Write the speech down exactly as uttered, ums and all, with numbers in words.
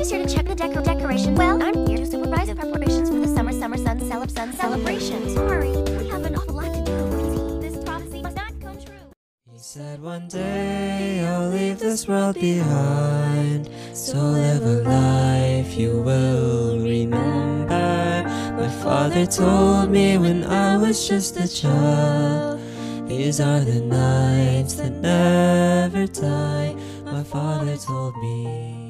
just here to check the decor decoration. Well, I'm here to supervise the preparations for the summer summer sun celeb sun celebration. Sorry, we have an awful lot to do. This prophecy must not come true. He said one day I'll leave this world behind, so live a life you will remember. My father told me when I was just a child, these are the nights that never die. My father told me.